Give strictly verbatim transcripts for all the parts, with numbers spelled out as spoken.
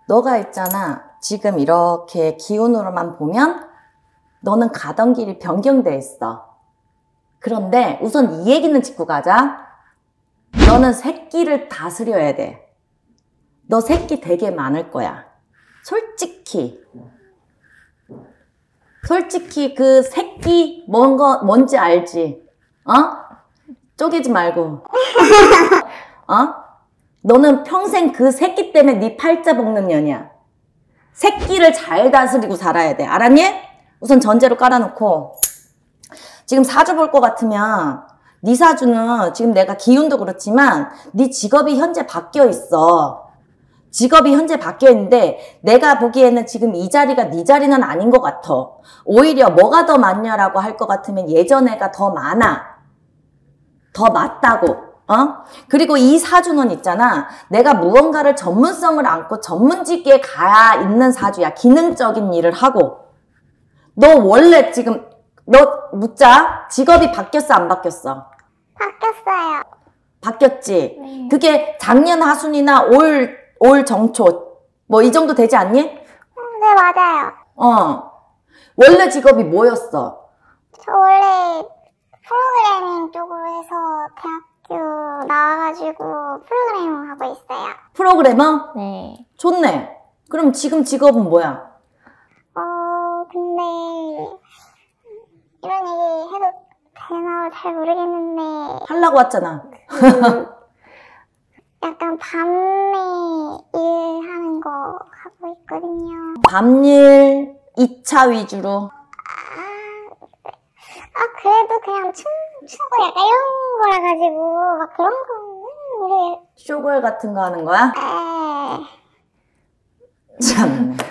너가 있잖아. 지금 이렇게 기운으로만 보면 너는 가던 길이 변경돼 있어. 그런데 우선 이 얘기는 짚고 가자. 너는 새끼를 다스려야 돼. 너 새끼 되게 많을 거야. 솔직히. 솔직히 그 새끼 뭔거 뭔지 알지? 어? 쪼개지 말고. 어? 너는 평생 그 새끼 때문에 네 팔자 볶는 년이야. 새끼를 잘 다스리고 살아야 돼. 알았니? 우선 전제로 깔아놓고. 지금 사주 볼 것 같으면 네 사주는 지금 내가 기운도 그렇지만 네 직업이 현재 바뀌어 있어. 직업이 현재 바뀌어 있는데 내가 보기에는 지금 이 자리가 네 자리는 아닌 것 같아. 오히려 뭐가 더 많냐라고 할 것 같으면 예전에가 더 많아. 더 맞다고. 어? 그리고 이 사주는 있잖아. 내가 무언가를 전문성을 안고 전문직에 가 있는 사주야. 기능적인 일을 하고. 너 원래 지금 너 묻자. 직업이 바뀌었어 안 바뀌었어? 바뀌었어요. 바뀌었지? 네. 그게 작년 하순이나 올, 올 정초 뭐 이 정도 되지 않니? 네, 맞아요. 어. 원래 직업이 뭐였어? 저 원래 프로그래밍 쪽으로 해서 대학교 나와가지고 프로그래밍 하고 있어요. 프로그래머? 네. 좋네. 그럼 지금 직업은 뭐야? 어, 근데 이런 얘기 해도 되나 잘 모르겠는데 하려고 왔잖아. 약간 밤에 일하는 거 하고 있거든요. 밤일 이 차 위주로. 아, 아 그래도 그냥 춤, 추고 약간 이런 거라 가지고 막 그런 거는 모르겠어요. 쇼걸 같은 거 하는 거야? 에... 참.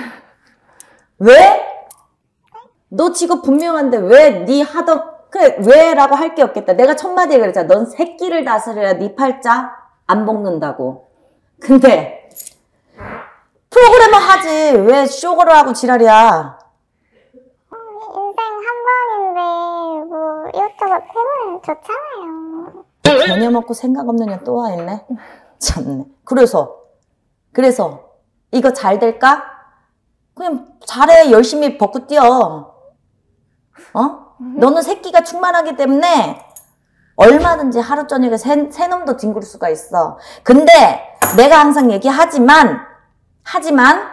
왜? 너 직업 분명한데 왜 네 하던 그래 왜라고 할 게 없겠다. 내가 첫 마디에 그랬잖아. 넌 새끼를 다스려야 네 팔자 안 볶는다고. 근데 프로그래머 하지 왜 쇼거를 하고 지랄이야. 어, 인생 한 번인데 뭐 이것저것 해보면 좋잖아요. 개념 없고 생각 없는 년 또 와 있네. 참네. 그래서 그래서 이거 잘 될까? 그냥 잘해. 열심히 벚꽃 뛰어. 어? 너는 새끼가 충만하기 때문에 얼마든지 하루 저녁에 새, 새 놈도 뒹굴 수가 있어. 근데 내가 항상 얘기하지만 하지만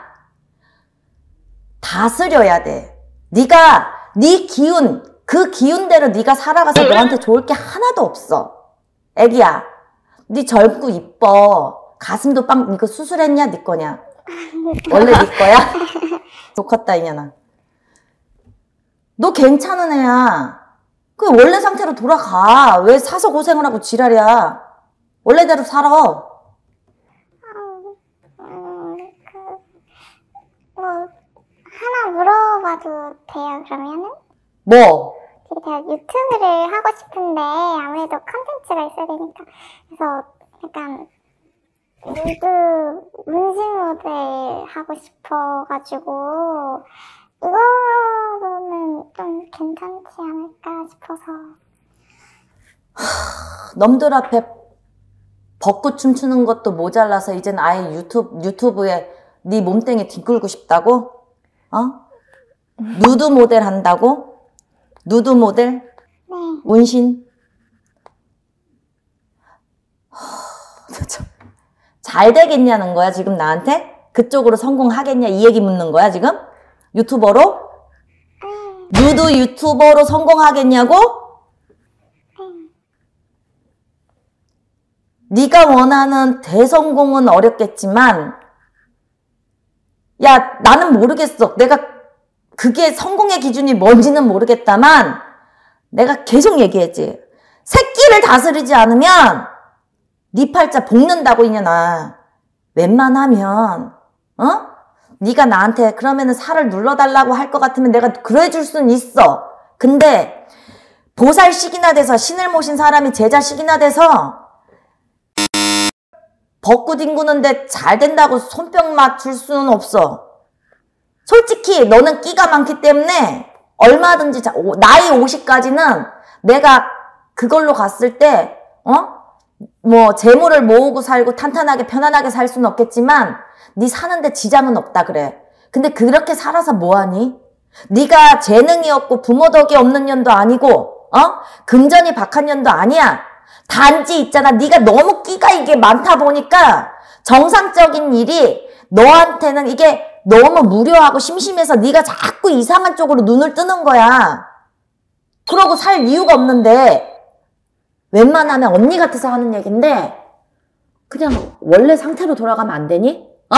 다스려야 돼. 네가 네 기운 그 기운대로 네가 살아가서 너한테 좋을 게 하나도 없어. 애기야, 네 젊고 이뻐. 가슴도 빵. 이거 수술했냐? 네 거냐? 원래 네 거야? 좋겠다 이년아. 너 괜찮은 애야. 그 원래 상태로 돌아가. 왜 사서 고생을 하고 지랄이야. 원래대로 살아. 음, 음, 그, 뭐 하나 물어봐도 돼요 그러면은? 뭐? 제가 유튜브를 하고 싶은데 아무래도 컨텐츠가 있어야 되니까 그래서 약간 누드 문신 모델 하고 싶어가지고 이거로는 좀 괜찮지 않을까 싶어서. 놈들 앞에 벚꽃 춤추는 것도 모자라서 이젠 아예 유튜브, 유튜브에 네 몸땡이 뒹굴고 싶다고? 어? 누드 모델 한다고? 누드 모델? 네. 문신? 잘 되겠냐는 거야 지금 나한테? 그쪽으로 성공하겠냐 이 얘기 묻는 거야 지금? 유튜버로? 누드 유튜버로 성공하겠냐고? 네가 원하는 대성공은 어렵겠지만 야 나는 모르겠어. 내가 그게 성공의 기준이 뭔지는 모르겠다만 내가 계속 얘기했지. 새끼를 다스리지 않으면 네 팔자 볶는다고 이년아. 웬만하면 어? 네가 나한테 그러면은 살을 눌러달라고 할 것 같으면 내가 그래줄 수는 있어. 근데 보살식이나 돼서 신을 모신 사람이 제자식이나 돼서 벚꽃 뒹구는데 잘 된다고 손뼉 맞출 수는 없어. 솔직히 너는 끼가 많기 때문에 얼마든지 자, 오, 나이 오십까지는 내가 그걸로 갔을 때 어? 뭐 재물을 모으고 살고 탄탄하게 편안하게 살 수는 없겠지만 네 사는데 지장은 없다 그래. 근데 그렇게 살아서 뭐하니? 네가 재능이 없고 부모 덕이 없는 년도 아니고 어? 금전이 박한 년도 아니야. 단지 있잖아. 네가 너무 끼가 이게 많다 보니까 정상적인 일이 너한테는 이게 너무 무료하고 심심해서 네가 자꾸 이상한 쪽으로 눈을 뜨는 거야. 그러고 살 이유가 없는데 웬만하면 언니 같아서 하는 얘긴데 그냥 원래 상태로 돌아가면 안 되니? 어?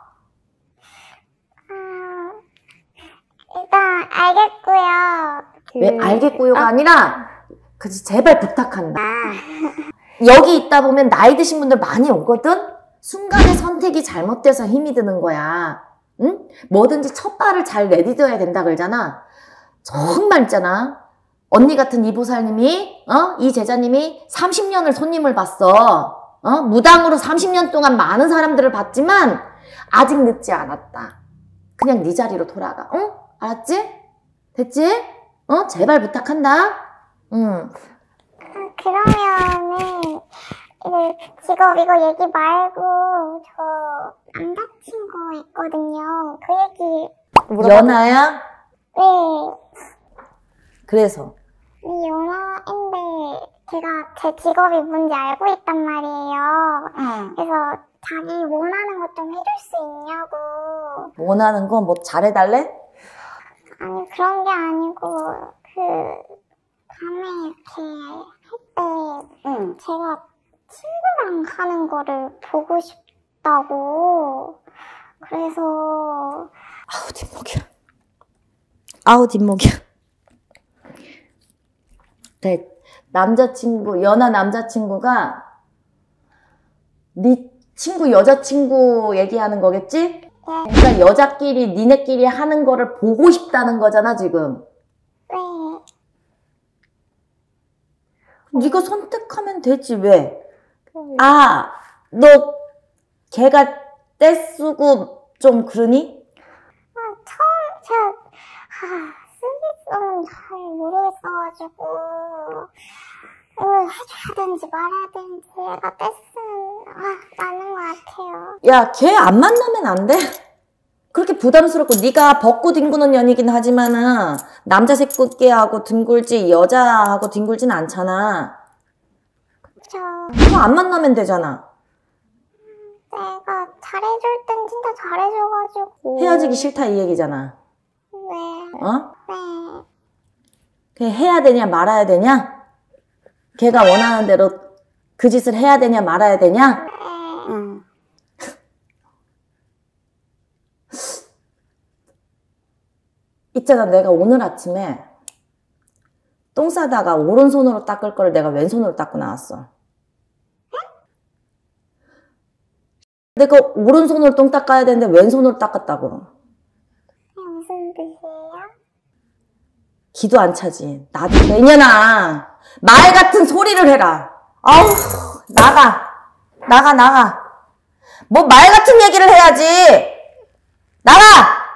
음, 일단 알겠고요. 왜 알겠고요가 아. 아니라 그치 제발 부탁한다. 여기 있다 보면 나이 드신 분들 많이 오거든? 순간의 선택이 잘못돼서 힘이 드는 거야. 응? 뭐든지 첫 발을 잘 내딛어야 된다 그러잖아. 정말 있잖아. 언니 같은 이보살님이 어? 이 제자님이 삼십 년을 손님을 봤어. 어? 무당으로 삼십 년 동안 많은 사람들을 봤지만 아직 늦지 않았다. 그냥 네 자리로 돌아가. 응? 알았지? 됐지? 어? 제발 부탁한다. 응. 그러면은 이제 직업 이거 얘기 말고 저 남자친구 있거든요. 그 얘기 물어봐도- 연하야? 네. 그래서 이 연하인데 제가 제 직업이 뭔지 알고 있단 말이에요. 응. 그래서 자기 원하는 것 좀 해줄 수 있냐고. 원하는 거 뭐 잘해달래? 아니 그런 게 아니고 그 밤에 이렇게 할 때 응. 제가 친구랑 하는 거를 보고 싶다고. 그래서 아우 뒷목이야. 아우 뒷목이야. 네, 남자친구, 연하 남자친구가 네 친구 여자친구 얘기하는 거겠지? 예, 그러니까 여자끼리 니네끼리 하는 거를 보고 싶다는 거잖아 지금. 네. 네가 선택하면 되지 왜? 그, 아, 너 걔가 떼쓰고 좀 그러니? 아, 처음 제가 아, 쓰기성은 잘 모르겠어가지고 이걸 해줘야 되는지 말아야 되는지 얘가 뗐으면 아, 맞는 것 같아요. 야, 걔 안 만나면 안 돼? 그렇게 부담스럽고 네가 벗고 뒹구는 년이긴 하지만은 남자 새끼하고 뒹굴지 여자하고 뒹굴지는 않잖아. 저 그거 안 만나면 되잖아. 내가 잘해줄 땐 진짜 잘해줘가지고 헤어지기 싫다 이 얘기잖아. 네, 어? 네. 그냥 해야 되냐 말아야 되냐? 걔가 원하는 대로 그 짓을 해야 되냐 말아야 되냐? 네. 응. 있잖아, 내가 오늘 아침에 똥 싸다가 오른손으로 닦을 거를 내가 왼손으로 닦고 나왔어. 내가 오른손으로 똥 닦아야 되는데 왼손으로 닦았다고. 그게 무슨 뜻이에요? 기도 안 차지. 나도 내년아 말 같은 소리를 해라. 아우 나가 나가 나가. 뭐 말 같은 얘기를 해야지. 나가.